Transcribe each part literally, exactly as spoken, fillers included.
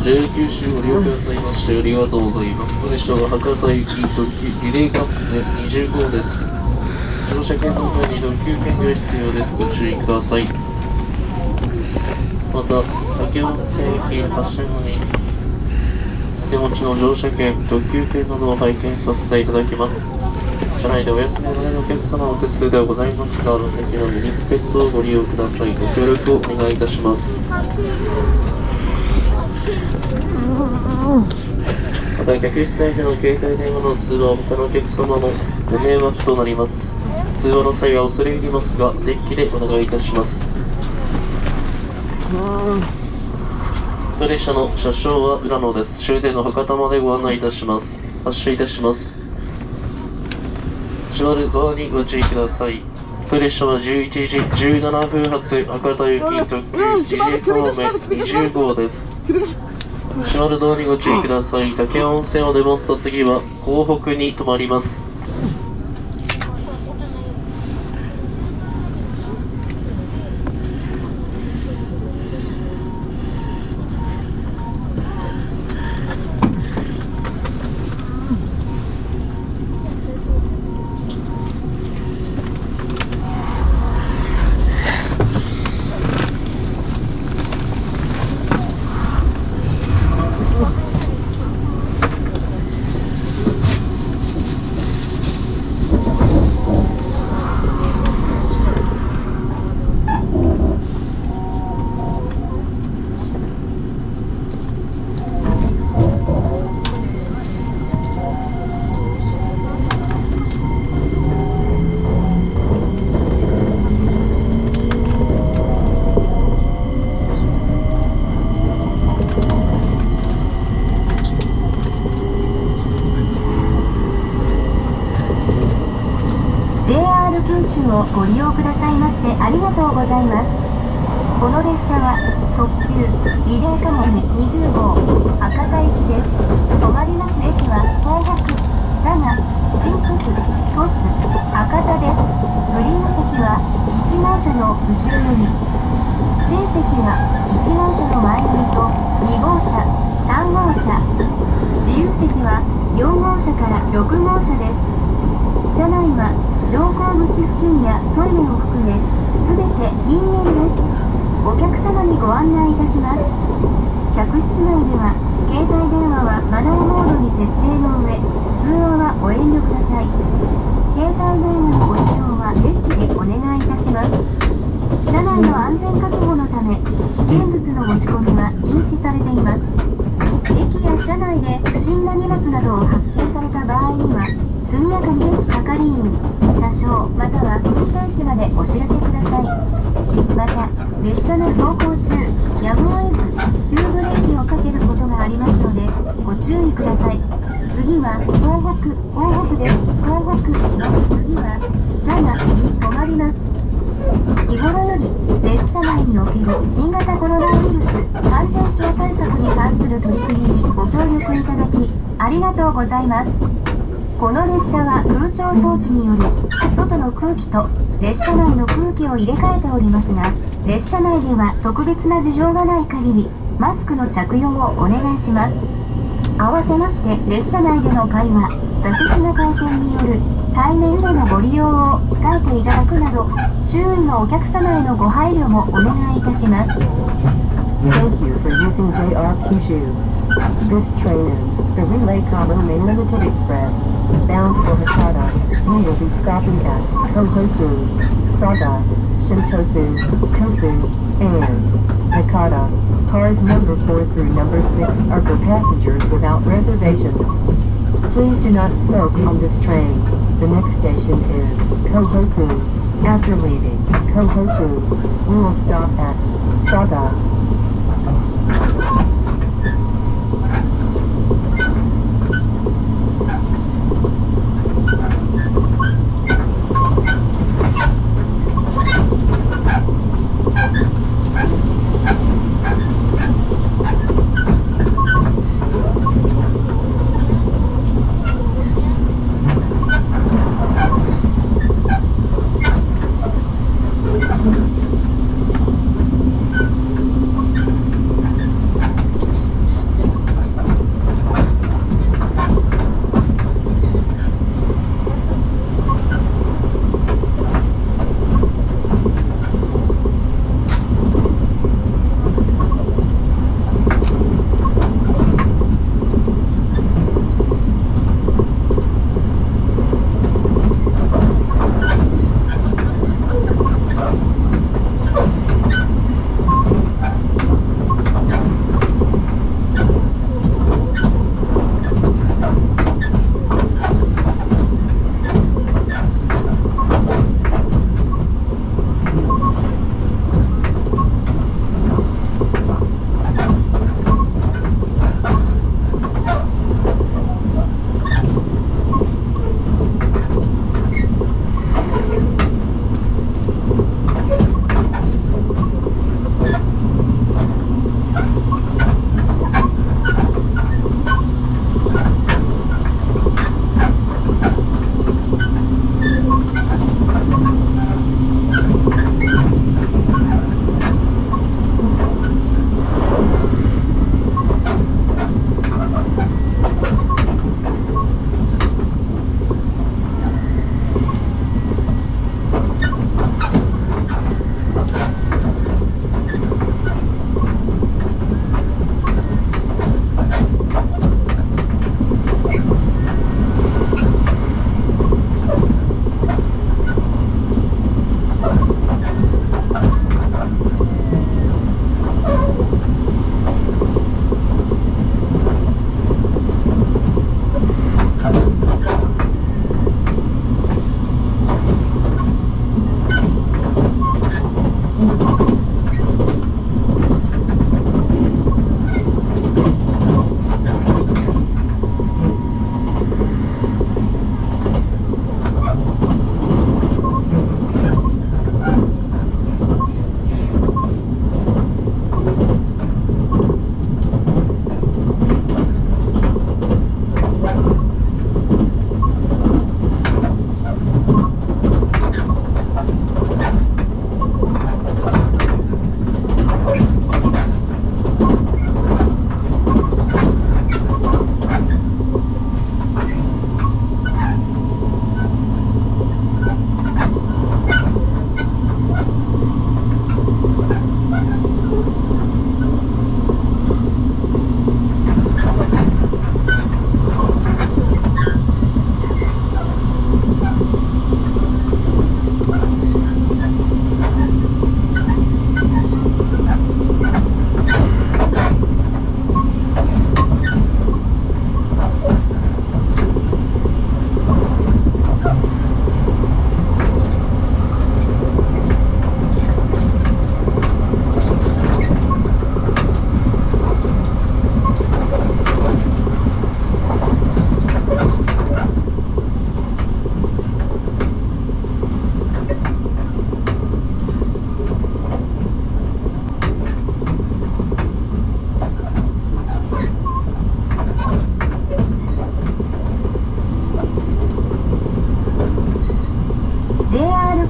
ジェイエー 九州をご利用くださいましてありがとうございます。列車は博多行き特急リレーカップでにじゅうごです。乗車券の前に特急券が必要です。ご注意ください。また、武雄線駅発車後に手持ちの乗車券、特急券などを拝見させていただきます。車内でお休みのないお客様はお手数ではございますが、座席のミニポケットをご利用ください。ご協力をお願いいたします。また、客室内での携帯電話の通話は他のお客様のご迷惑となります。通話の際は恐れ入りますが、デッキでお願いいたします。当列車の車掌は浦野です。終点の博多までご案内いたします。発車いたします。閉まる側にご注意ください。当列車はじゅういちじじゅうななふん発博多行き特急リレー方面にじゅうごです。閉まるドアにご注意ください。武雄温泉を出ますと次は港北に停まります。 をご利用くださいましてありがとうございます。この列車は特急リレーかもめにじゅうご博多行きです。止まります駅は東北、佐賀、新鳥栖、鳥栖、博多です。グリーン席はいち号車の後ろより、指定席はいち号車の前乗りとに号車、さん号車、自由席はよん号車からろく号車です。車内は乗降口付近やトイレを含めすべて禁煙です。お客様にご案内いたします。客室内では携帯電話はマナーモードに設定の上、通話はお遠慮ください。携帯電話のご使用はデッキでお願いいたします。車内の安全確保のため危険物の持ち込みは禁止されています。駅や車内で不審な荷物などを発見された場合には速やかに駅係員、車掌または運転手までお知らせください。また、列車の走行中、やむを得ず急ブレーキをかけることがありますのでご注意ください。次は東北、東北です。東北の次は佐賀に停まります。日頃より列車内における新型コロナウイルス感染症対策に関する取り組みにご協力いただきありがとうございます。この列車は空調装置により外の空気と列車内の空気を入れ替えておりますが、列車内では特別な事情がない限りマスクの着用をお願いします。合わせまして列車内での会話、座席の回転による対面でのご利用を控えていただくなど、周囲のお客様へのご配慮もお願いいたします。 Thank you for using ジェイアール Kyushu. This train is the Relay Kamome Limited Express, bound for Hakata. We will be stopping at Kohoku, Saga, Shintosu, Tosu, and Hakata. Cars number four through number six are for passengers without reservations. Please do not smoke on this train. The next station is Kohoku. After leaving Kohoku, we will stop at Saga.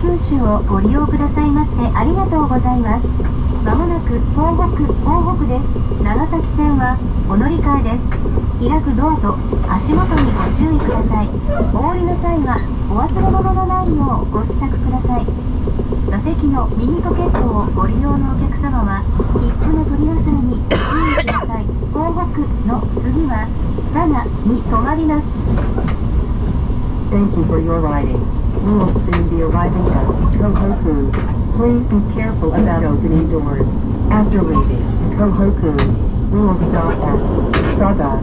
九州をご利用くださいましてありがとうございます。まもなく東北、東北です。長崎線はお乗り換えです。開くドアと足元にご注意ください。お降りの際はお忘れ物のないようご支度ください。座席の右ポケットをご利用のお客様は切符の取り忘れにご注意ください。東北の次は佐賀に止まります。 Thank you for your riding. We will soon be arriving at Tohoku. Please be careful about opening doors. After leaving Tohoku, we will stop at Saga.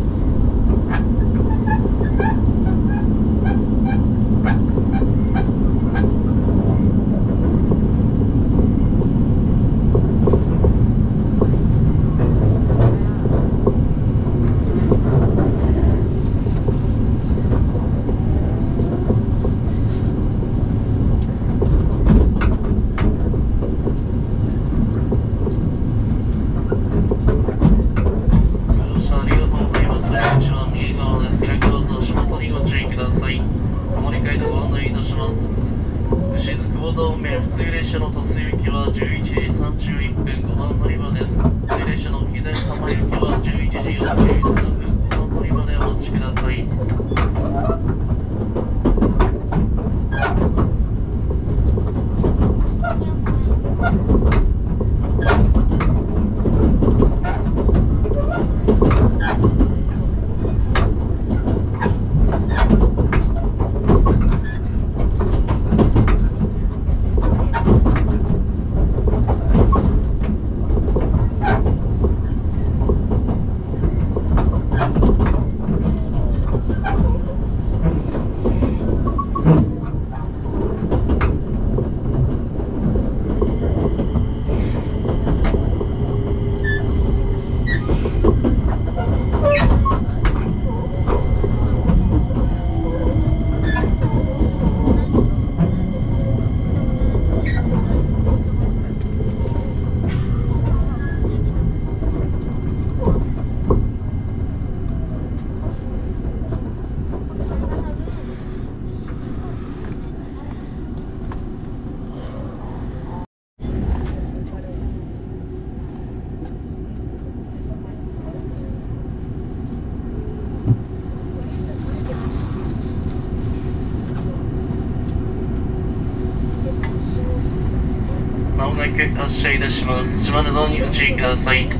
く発車いたします。島根のにご注意ください。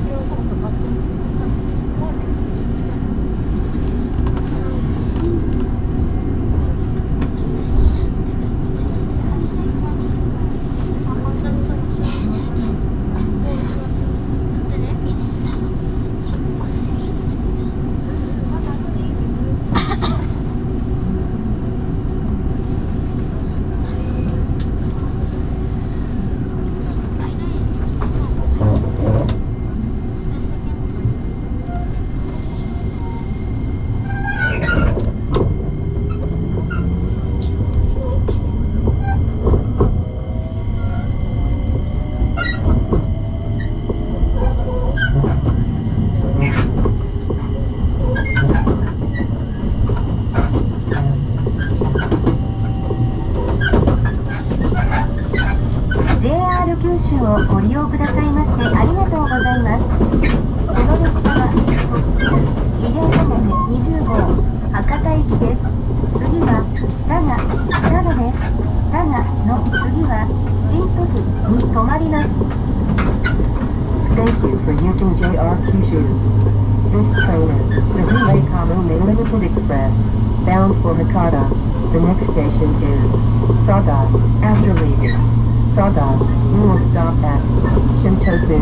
ご利用くださいましてありがとうございます。この列車は特急リレーかもめにじゅうごう博多行きです。次は佐賀、佐賀です。佐賀の次は新鳥栖に止まります。 Thank you for using J R Kyushu. This train is the Relay Kamome Limited Express, bound for Hakata. The next station is Saga. After leaving Saga, we will stop at Shintosu.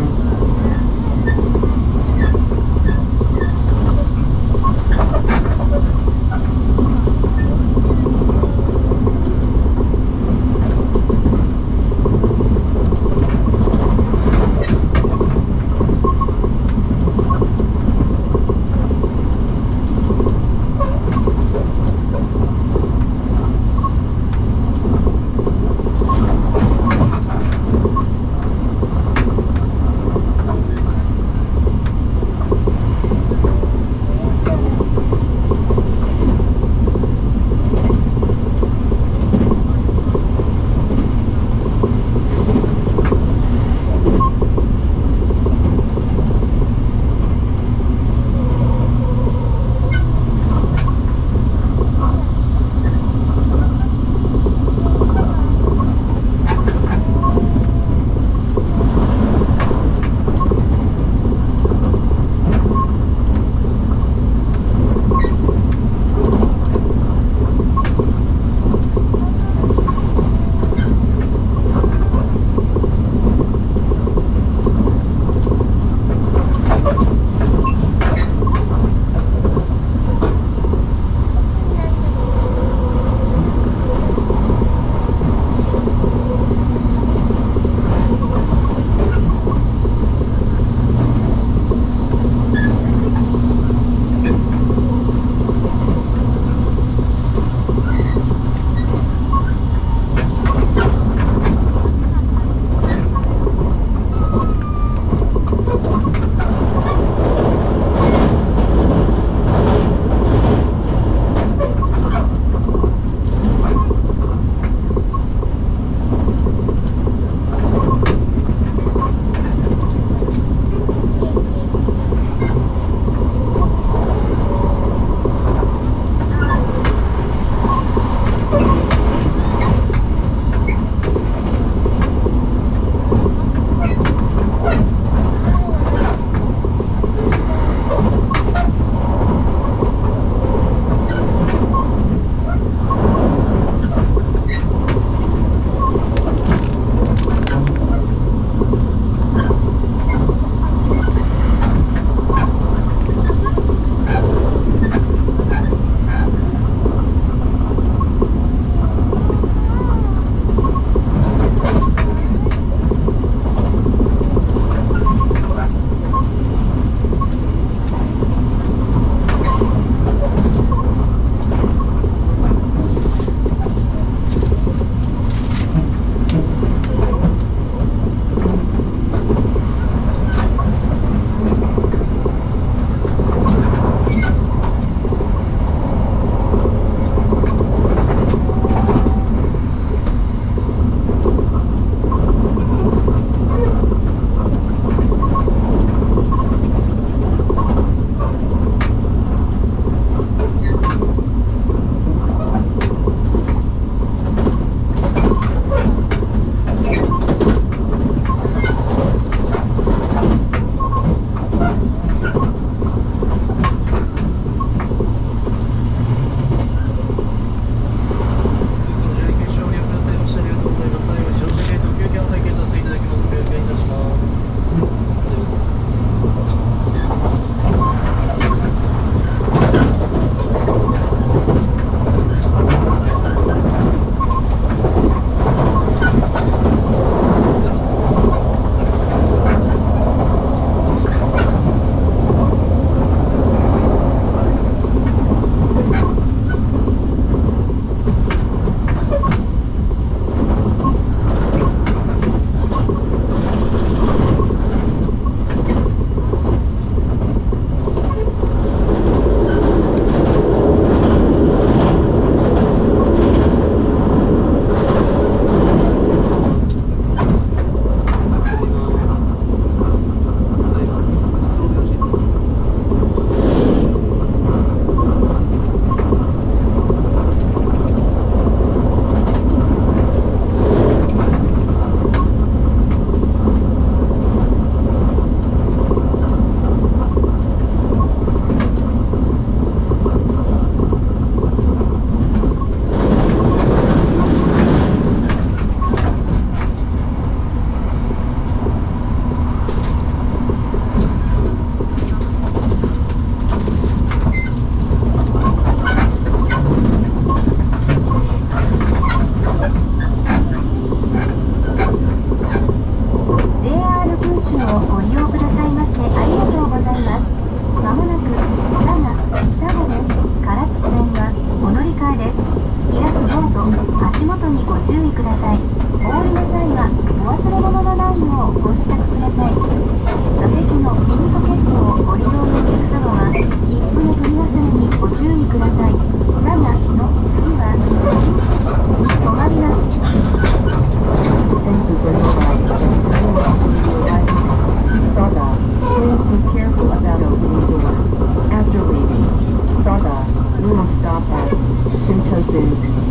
Sentosu.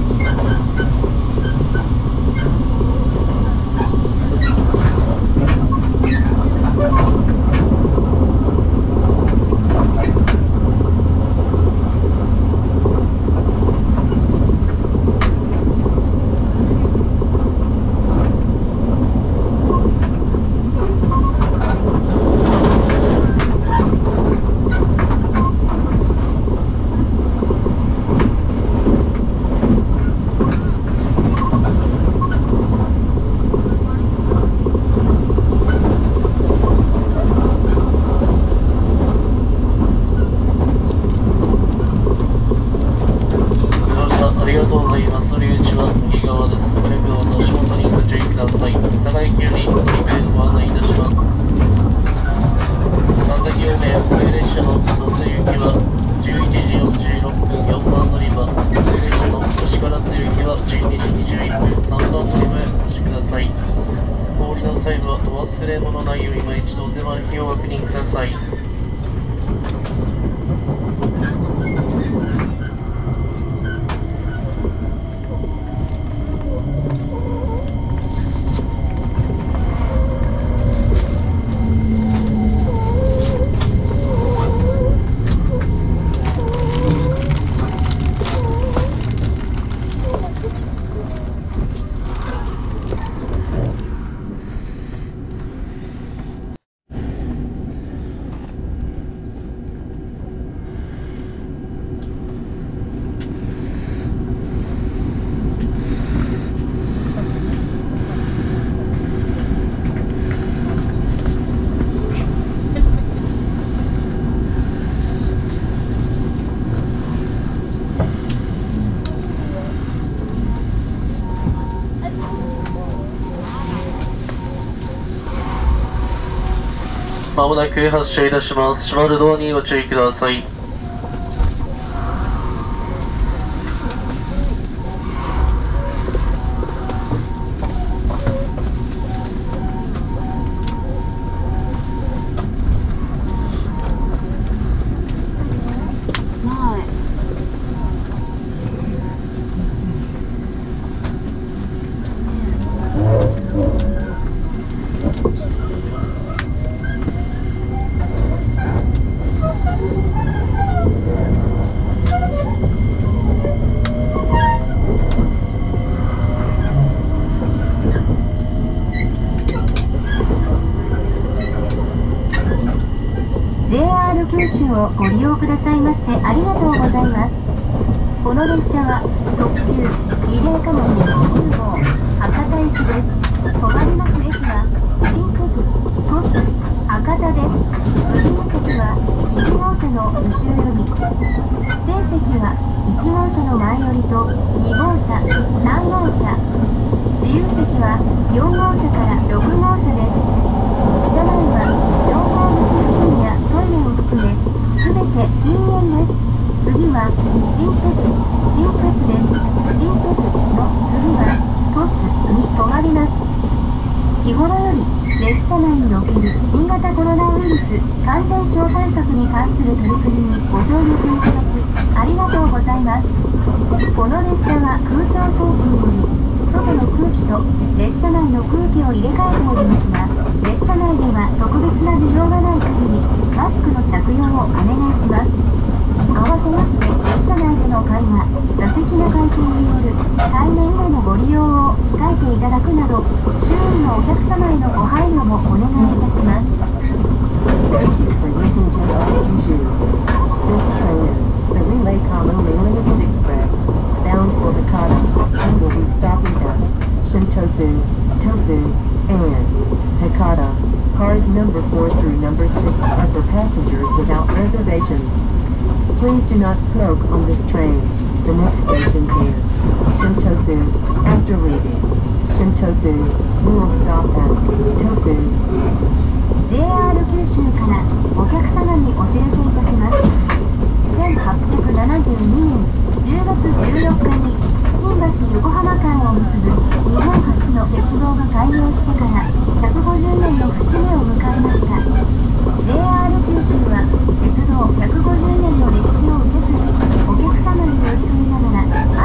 まもなく発車いたします。閉まるドアにご注意ください。 九州をご利用くださいましてありがとうございます。この列車は特急リレー貨物にじゅう号博多行きです。止まります駅は新富士、鳥栖、博多です。次の席はいち号車の後ろより、指定席はいち号車の前よりとに号車、さん号車、自由席はよん号車からろく号車です。車内は乗降口付近やトイレを含めすべて禁煙です。次は新富士、新富士です。新富士の次は鳥栖に止まります。日頃より列車内における新型コロナウイルス感染症対策に関する取り組みにご協力いただきありがとうございます。この列車は空調装置により外の空気と列車内の空気を入れ替えておりますが、列車内では特別な事情がない限りマスクの着用をお願いします。合わせまして列車内での会話、座席の回転による対面でのご利用を控えていただくなど周囲のお客様へのご配慮もお願いいたします。 Thank you for using J R Kyushu. This train is the Relay Kamo Main Limited Express, bound for Hakata, and will be stopping at Shintosu, Tosu, and Hakata. Cars number four through number six are for passengers without reservations. Please do not smoke on this train. The next station is Shintosu. After leaving Shintosu, we will stop at Tosu. ジェイアール 九州からお客様にお知らせいたします。せんはっぴゃくななじゅうにねんじゅうがつじゅうよっかに新橋横浜間を結ぶ日本初の鉄道が開業してからひゃくごじゅうねんの節目を迎えました。 ジェイアール 九州は鉄道ひゃくごじゅうねんの歴史を受け継ぎ、お客様に寄り添いながら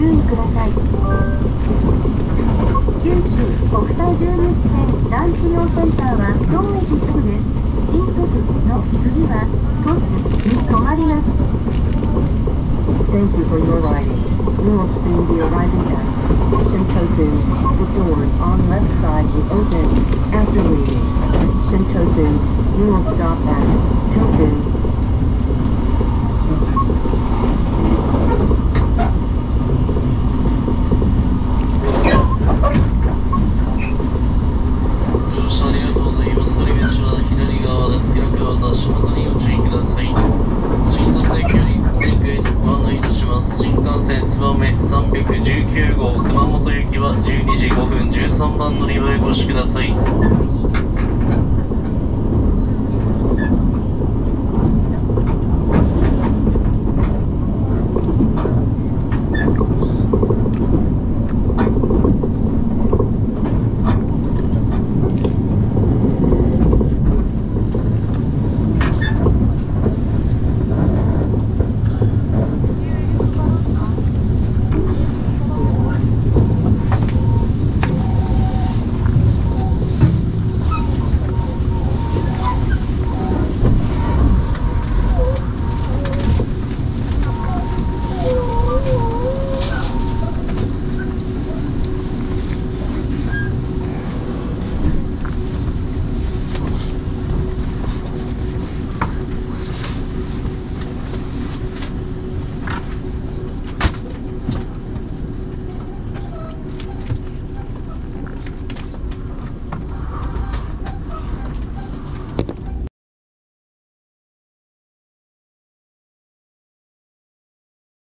意ください。九州国際重油支線ランチ用センターは当駅すぐです。新鳥栖の次は鳥栖に止まります。 Thank you for your riding. We will soon be arriving at Shintosu. The doors on left side will open after leaving Shintosu. We will stop at Tosu. さんびゃくじゅうきゅうごう熊本行きはじゅうにじごふんじゅうさんばん乗り場へごしください。